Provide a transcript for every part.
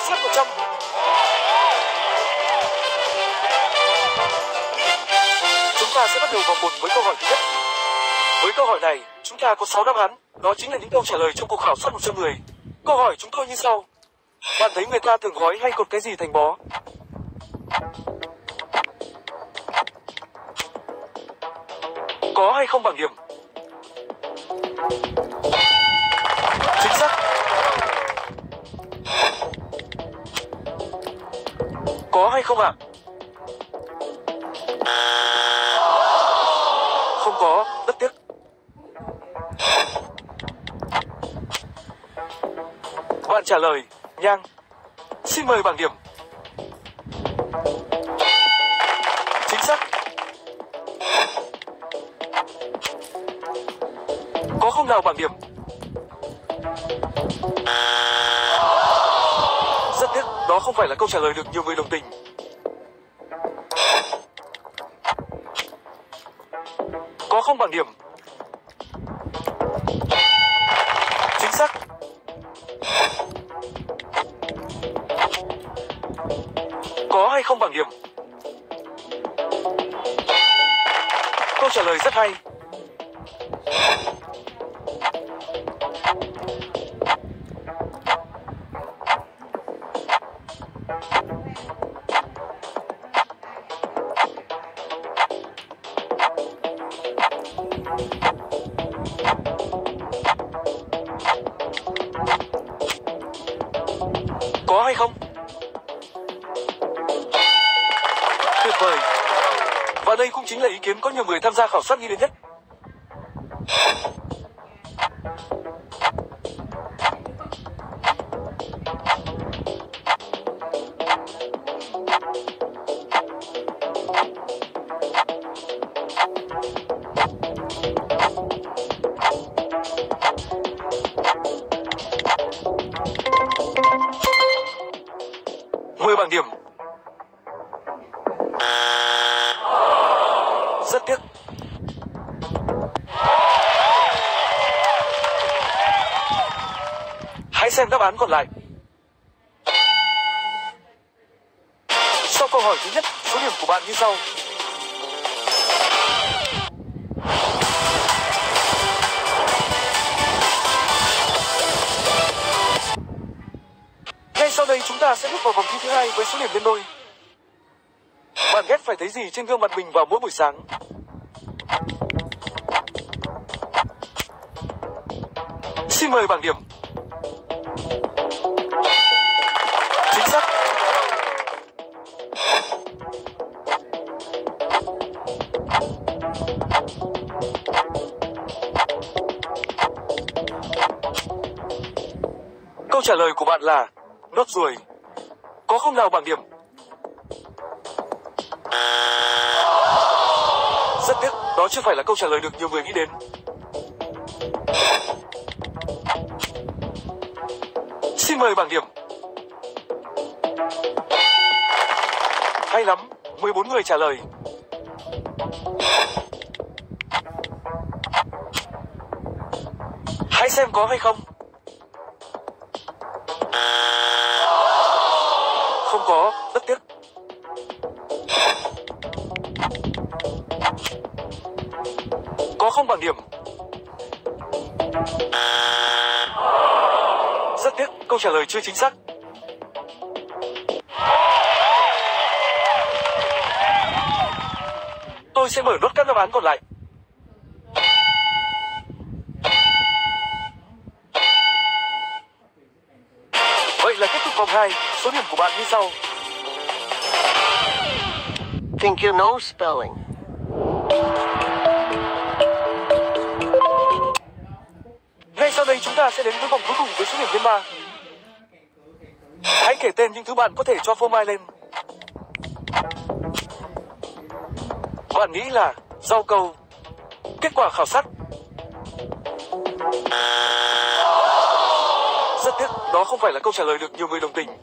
sát 100. Chúng ta sẽ bắt đầu vòng 1 với câu hỏi thứ nhất. Với câu hỏi này, chúng ta có 6 đáp án, đó chính là những câu trả lời trong cuộc khảo sát 100 người. Câu hỏi chúng tôi như sau. Bạn thấy người ta thường gói hay cột cái gì thành bó? Có hay không bảng điểm? Chính xác. Có hay không ạ? Không có, rất tiếc. Bạn trả lời, nhang. Xin mời bảng điểm. Chính xác. Có không nào bảng điểm? Rất tiếc, đó không phải là câu trả lời được nhiều người đồng tình. Có không bảng điểm? Chính xác. Có hay không bảng điểm? Câu trả lời rất hay. Có hay không? Tuyệt vời. Và đây cũng chính là ý kiến có nhiều người tham gia khảo sát nghĩ đến nhất. Mười bảng điểm. Rất tiếc. Hãy xem đáp án còn lại. Sau câu hỏi thứ nhất, số điểm của bạn như sau. Ngay sau đây chúng ta sẽ bước vào vòng thi thứ hai với số điểm lên đôi. Bạn ghét phải thấy gì trên gương mặt mình vào mỗi buổi sáng? Xin mời bảng điểm. Chính xác. Câu trả lời của bạn là nốt ruồi. Có không nào bảng điểm? Rất tiếc, đó chưa phải là câu trả lời được nhiều người nghĩ đến. Xin mời bảng điểm. Hay lắm, 14 người trả lời. Hãy xem có hay không. Không có, rất tiếc. Có không bảng điểm? Rất tiếc, câu trả lời chưa chính xác. Tôi sẽ mở nốt các đáp án còn lại. Vậy là kết thúc vòng 2, số điểm của bạn như sau. Think you know spelling. Ngay sau đây chúng ta sẽ đến với vòng cuối cùng với số điểm lên 3. Hãy kể tên những thứ bạn có thể cho phô mai lên. Bạn nghĩ là rau câu. Kết quả khảo sát. Rất tiếc, đó không phải là câu trả lời được nhiều người đồng tình.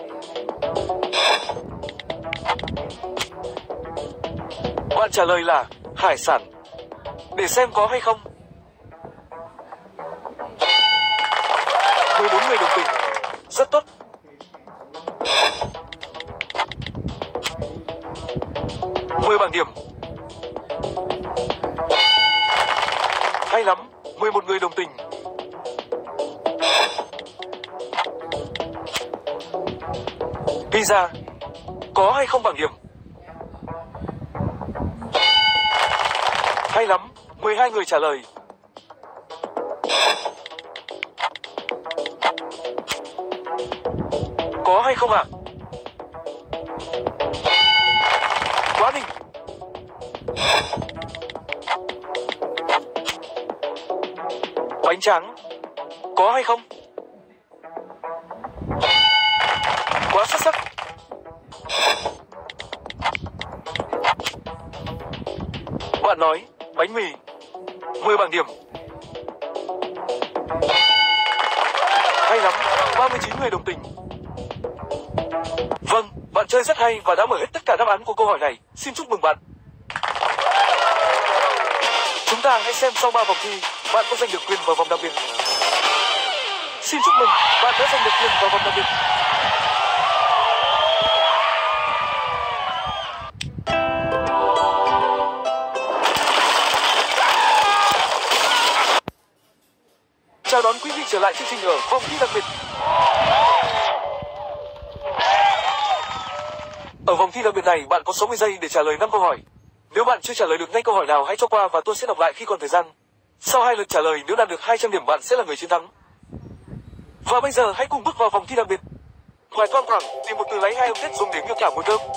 Bạn trả lời là hải sản. Để xem có hay không. 14 người đồng tình. Rất tốt. Pizza. Có hay không bảng điểm? Hay lắm, 12 người trả lời. Có hay không ạ? Quá đỉnh. Bánh tráng. Có hay không? Quá xuất sắc. Bạn nói bánh mì. 10 bảng điểm. Hay lắm, 39 người đồng tình. Vâng, bạn chơi rất hay và đã mở hết tất cả đáp án của câu hỏi này. Xin chúc mừng bạn. Chúng ta hãy xem sau 3 vòng thi, bạn có giành được quyền vào vòng đặc biệt. Xin chúc mừng, bạn đã giành được quyền vào vòng đặc biệt. Chào đón quý vị trở lại chương trình ở vòng thi đặc biệt. Ở vòng thi đặc biệt này, bạn có 60 giây để trả lời 5 câu hỏi. Nếu bạn chưa trả lời được ngay câu hỏi nào, hãy cho qua và tôi sẽ đọc lại khi còn thời gian. Sau 2 lượt trả lời, nếu đạt được 200 điểm, bạn sẽ là người chiến thắng. Và bây giờ hãy cùng bước vào vòng thi đặc biệt. Ngoài thoang thoảng, tìm một từ lấy 2 âm tiết dùng để miêu tả mùi thơm.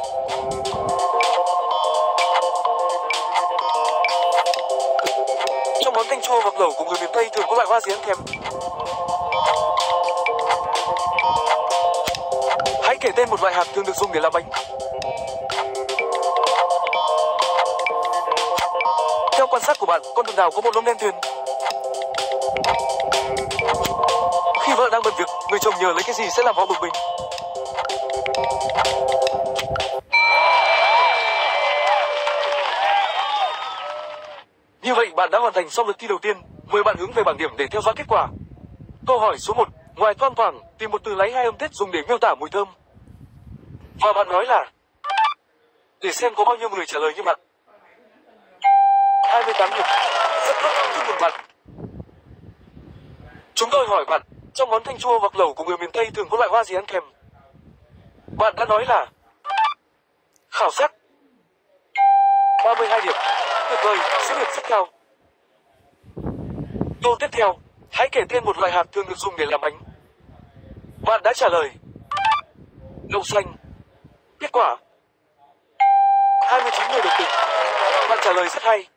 Trong món canh chua hoặc lẩu của người miền Tây thường có loại hoa gì ăn kèm? Hãy kể tên một loại hạt thường được dùng để làm bánh. Theo quan sát của bạn, con vật nào có bộ lông đen tuyền? Khi vợ đang bận việc, người chồng nhờ lấy cái gì sẽ làm họ bực mình? Như vậy bạn đã hoàn thành xong lượt thi đầu tiên. Mời bạn hướng về bảng điểm để theo dõi kết quả. Câu hỏi số 1. Ngoài thoang thoảng, tìm một từ lấy 2 âm tiết dùng để miêu tả mùi thơm. Và bạn nói là... Để xem có bao nhiêu người trả lời như bạn. 28 điểm. Rất tốt, chúc mừng bạn. Chúng tôi hỏi bạn, trong món canh chua hoặc lẩu của người miền Tây thường có loại hoa gì ăn kèm? Bạn đã nói là... Khảo sát. 32 điểm. Tuyệt vời, số điểm rất cao. Câu tiếp theo, hãy kể tên một loại hạt thường được dùng để làm bánh. Bạn đã trả lời đậu xanh. Kết quả 29 người đồng tình. Bạn trả lời rất hay.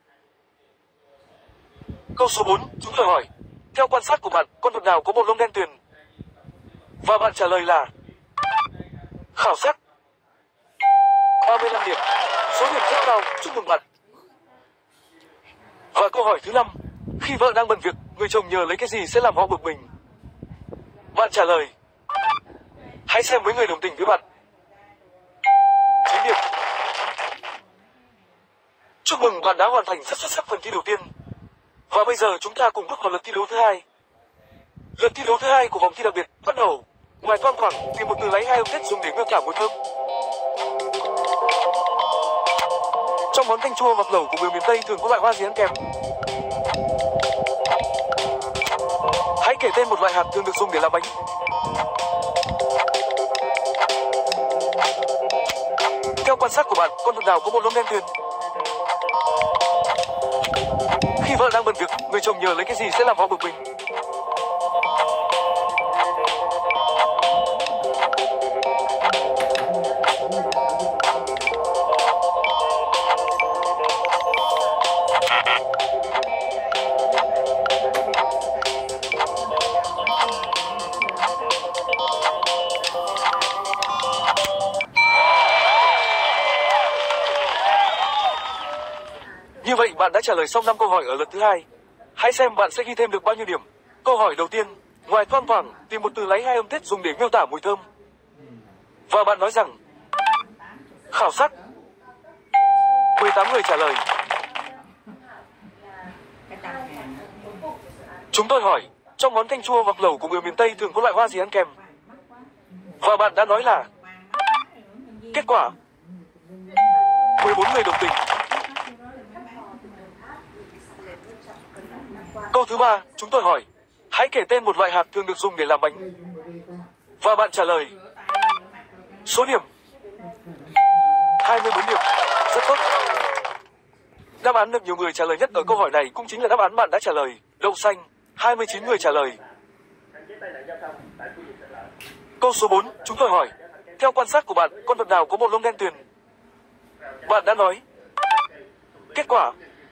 Câu số 4, chúng tôi hỏi, theo quan sát của bạn, con vật nào có bộ lông đen tuyền? Và bạn trả lời là khảo sát. 35 điểm. Số điểm rất cao, chúc mừng bạn. Và câu hỏi thứ 5, khi vợ đang bận việc, người chồng nhờ lấy cái gì sẽ làm họ bực mình? Bạn trả lời. Hãy xem mấy người đồng tình với bạn. 9 điểm. Chúc mừng bạn đã hoàn thành rất xuất sắc phần thi đầu tiên. Và bây giờ chúng ta cùng bước vào lượt thi đấu thứ hai. Lượt thi đấu thứ hai của vòng thi đặc biệt bắt đầu. Ngoài thoang thoảng, tìm một từ lấy 2 âm tiết dùng để miêu tả mùi thơm. Trong món canh chua hoặc lẩu của người miền Tây thường có loại hoa gì ăn kèm? Hãy kể tên một loại hạt thường được dùng để làm bánh. Theo quan sát của bạn, con vật nào có bộ lông đen tuyền? Khi vợ đang bận việc, người chồng nhờ lấy cái gì sẽ làm họ bực mình? Như vậy bạn đã trả lời xong 5 câu hỏi ở lượt thứ hai. Hãy xem bạn sẽ ghi thêm được bao nhiêu điểm. Câu hỏi đầu tiên, ngoài thoang thoảng, tìm một từ lấy 2 âm tiết dùng để miêu tả mùi thơm. Và bạn nói rằng khảo sát. 18 người trả lời. Chúng tôi hỏi, trong món canh chua hoặc lẩu của người miền Tây thường có loại hoa gì ăn kèm? Và bạn đã nói là kết quả 14 người đồng tình. Câu thứ 3, chúng tôi hỏi, hãy kể tên một loại hạt thường được dùng để làm bánh. Và bạn trả lời Số điểm 24 điểm. Rất tốt. Đáp án được nhiều người trả lời nhất ở câu hỏi này cũng chính là đáp án bạn đã trả lời. Đậu xanh, 29 người trả lời. Câu số 4, chúng tôi hỏi. Theo quan sát của bạn, con vật nào có bộ lông đen tuyền? Bạn đã nói. Kết quả.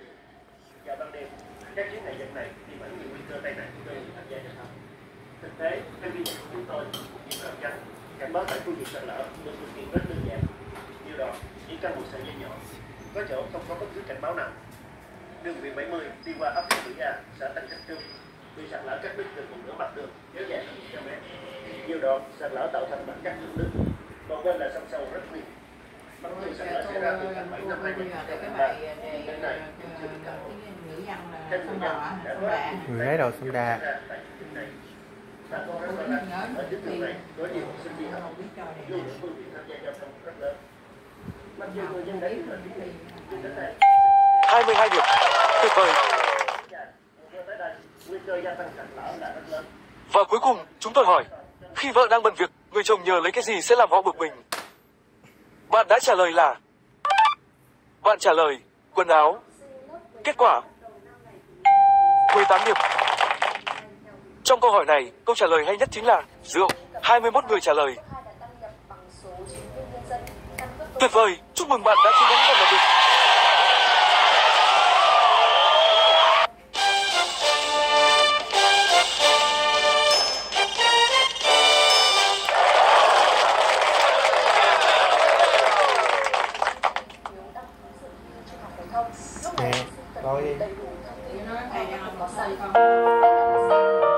Thực tế, theo ghi nhận của chúng tôi, những rào chắn cảnh báo tại khu vực sạt lở được thực hiện rất đơn giản. Như đó, chỉ cần một sợi dây nhỏ, có chỗ không có bất cứ cảnh báo nào. Đường huyện 70 đi qua ấp Thủy A, xã Tân Khánh Trung, bị sạt lở cắt đứt từ một nửa mặt đường kéo dài 100 mét. Nhiều đoạn sạt lở tạo thành mặt cắt thủng nước, còn bên là sông sâu rất nguy. Mặc dù sạt lở xảy ra từ tháng 7 năm 2023, đến nay chưa được cắt bỏ. Theo người dân đã có Người lấy đồ xâm đà. Bà con rất lo lắng, ở tuyến đường này có nhiều học sinh đi học, dù phương tiện tham gia giao thông rất lớn. Mặc dù người dân đã đi vào tuyến này, nhưng đến nay 22 điểm, tuyệt vời. Nguy cơ gia tăng sạt lở là rất lớn. Và cuối cùng, chúng tôi hỏi, khi vợ đang bận việc, người chồng nhờ lấy cái gì sẽ làm họ bực mình? Bạn đã trả lời là. Bạn trả lời, quần áo. Kết quả 18 điểm. Trong câu hỏi này, câu trả lời hay nhất chính là rượu. 21 người trả lời. Tuyệt vời, chúc mừng bạn đã chiến thắng vòng đặc biệt. Nè, coi đi.